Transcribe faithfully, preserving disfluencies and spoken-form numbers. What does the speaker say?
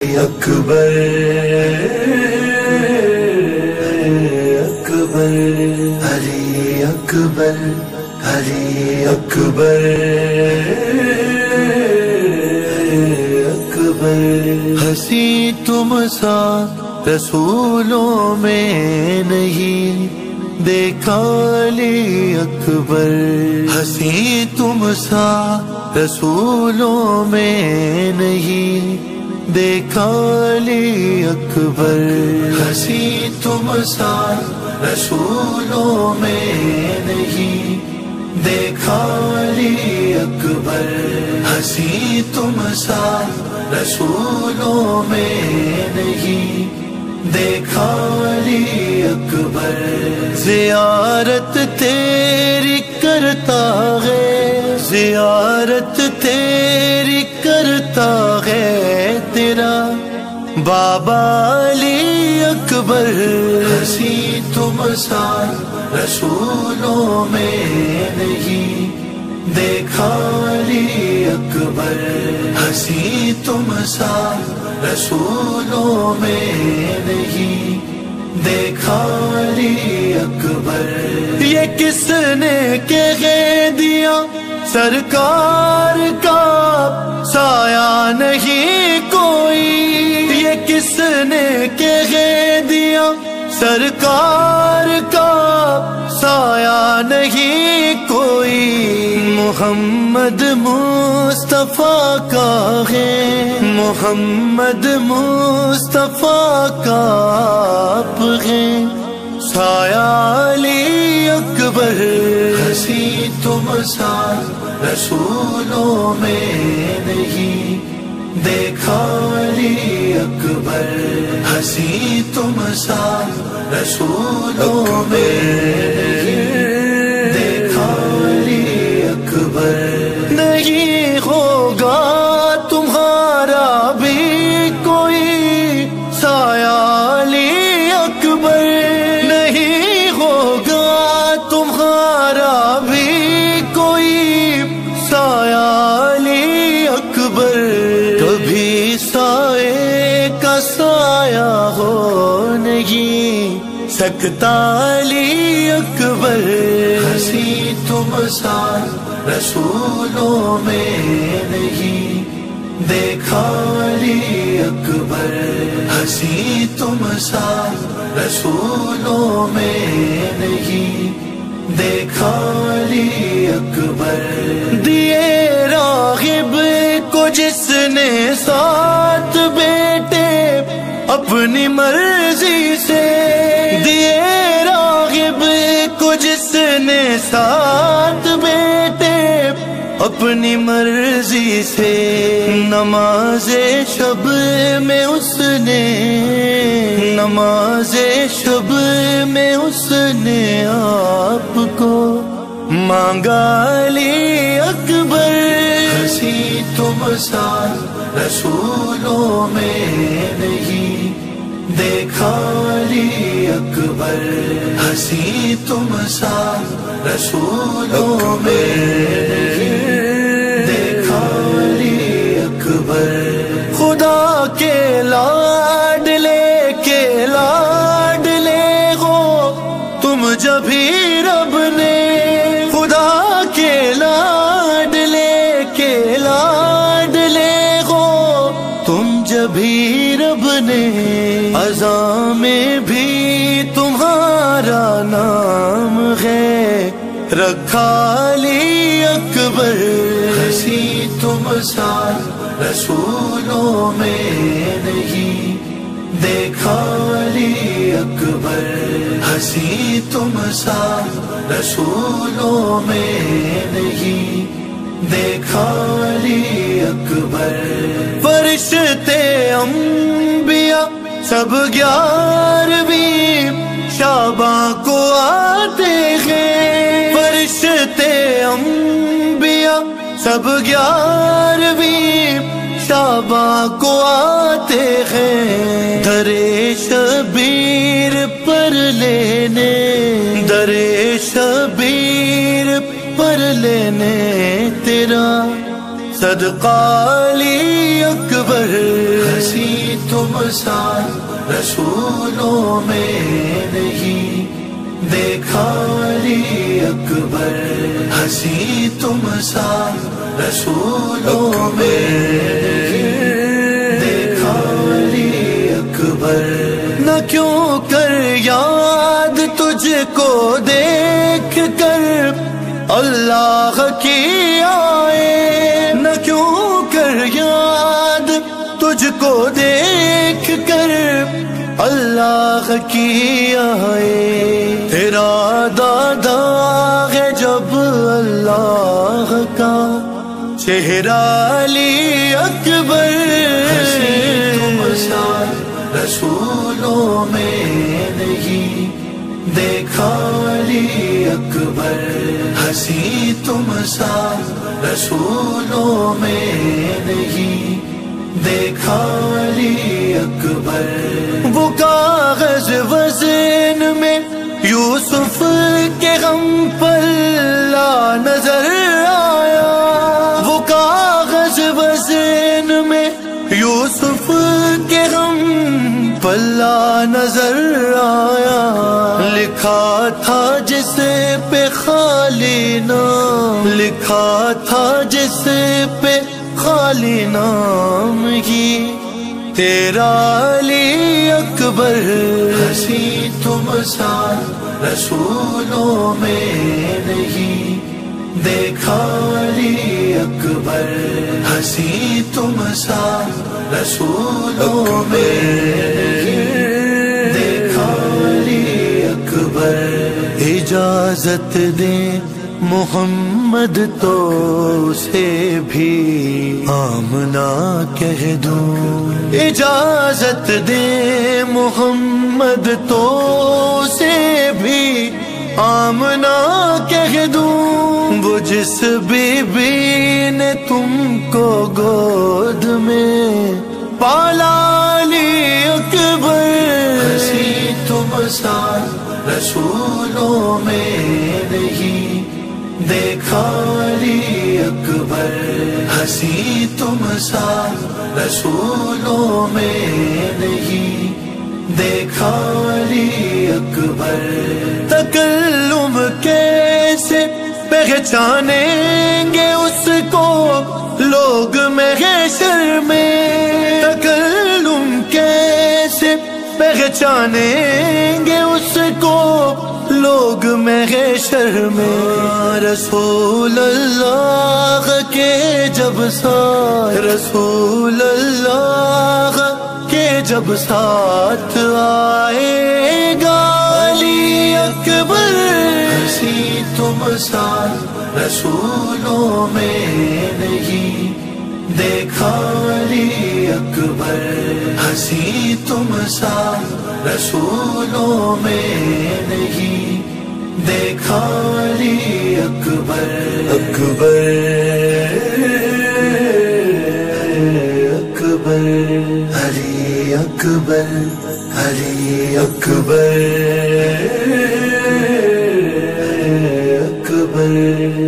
اکبر اکبر علی اکبر علی اکبر اکبر ہنسی تم سا رسولوں میں نہیں دیکھا علی اکبر، ہنسی تم سا رسولوں میں نہیں دیکھا علی اکبر، ہنسی تم سا رسولوں میں نہیں دیکھا علی اکبر، ہنسی تم سا رسولوں میں نہیں دیکھا علی اکبر، زیارت تیری کرتا ہے زیارت تیری کرتا ہے تیرا بابا علی اکبر، ہنسی تم سا رسولوں میں نہیں دیکھا علی اکبر، ہنسی تم سا رسولوں میں نہیں دیکھا علی اکبر، یہ کس نے کہہ دیا سرکار کا سایہ نہیں کوئی، یہ کس نے کہہ دیا سرکار کا سایہ نہیں کوئی، محمد مصطفیٰ کا ہے محمد مصطفیٰ کا آپ ہے سایہ علی اکبر، ہنسی تم سا رسولوں میں نہیں دیکھا علی اکبر، ہنسی تم سا رسولوں میں نہیں دیکھا علی اکبر، نہیں ہوگا تمہارا بھی کوئی سایہ علی اکبر، نہیں ہوگا تمہارا بھی کوئی سایہ علی اکبر، کبھی سائے کا سایہ ہو نہیں سکتا علی اکبر، ہنسی تم سا رسولوں میں نہیں دیکھا علی اکبر، ہنسی تم سا رسولوں میں نہیں دیکھا علی اکبر، دیے راغب کو جس نے سات بیٹے اپنی مرضی سے، دیے راغب کو جس نے سات بیٹے اپنی مرضی سے، نماز شب میں اس نے نماز شب میں اس نے آپ کو مانگا علی اکبر، ہنسی تم سا رسولوں میں نہیں دیکھا علی اکبر، ہنسی تم سا رسولوں میں نہیں دیکھا علی اکبر، خدا کے لاڈلے کے لاڈلے ہو تم جبھی رب نے، خدا کے لاڈلے کے لاڈلے ہو تم جبھی رب نے، اذاں میں بھی تمہارا نام ہے رکھا علی اکبر، ہنسی تم سا رسولوں میں نہیں دیکھا علی اکبر، ہنسی تم سا رسولوں میں نہیں دیکھا علی اکبر، فرشتے انبیاء سب گیارہویں شعباں کو آتے ہیں، فرشتے انبیاء سب گیارہویں شعباں کو آتے ہیں، درے شبیر پر لینے درے شبیر پر لینے تیرا صدقہ علی اکبر، ہنسی تم سا رسولوں میں نہیں دیکھا علی اکبر، ہنسی تم سا رسولوں میں نہیں دیکھا علی اکبر۔ نہ کیوں کر یاد تجھ کو دیکھ کر اللہ کی آئے، نہ کیوں کر یاد تجھ کو دیکھ کر اللہ کی آئے۔ تیرا دادا ہے جب اللہ کا چہرہ علی اکبر، تم سا رسولوں میں نہیں دیکھا علی اکبر، ہنسی تم سا رسولوں میں نہیں دیکھا علی اکبر۔ وہ کاغذ وزن میں یوسف کے غم پلہ نظر آیا، وہ کاغذ وزن میں یوسف کے غم پلہ نظر آیا، لکھا تھا جس پہ خالی نام، لکھا تھا جس پہ خالی نام ہی تیرا علی اکبر، ہنسی تم سا رسولوں میں نہیں دیکھا علی اکبر، ہنسی تم سا رسولوں میں نہیں دیکھا علی اکبر۔ اجازت دیں محمد تو سے بھی آمنہ کہہ دوں، اجازت دے محمد تو سے بھی آمنہ کہہ دوں، وہ جس بی بی نے تم کو گود میں پالا علی اکبر، ہنسی تم سا رسولوں میں نہیں دیکھا علی اکبر، ہنسی تم سا رسولوں میں نہیں دیکھا علی اکبر۔ تکلم کیسے پہچانیں گے اس کو لوگ محشر میں، تکلم کیسے پہچانیں گے اس کو لوگ محشر میں۔ رسول اللہ کے جب ساتھ، رسول اللہ کے جب ساتھ آئے گا علی اکبر، ہنسی تم سا رسولوں میں نہیں دیکھا علی اکبر، ہنسی تم سا رسولوں میں نہیں دیکھا علی اکبر، اکبر اکبر علی اکبر، علی اکبر اکبر۔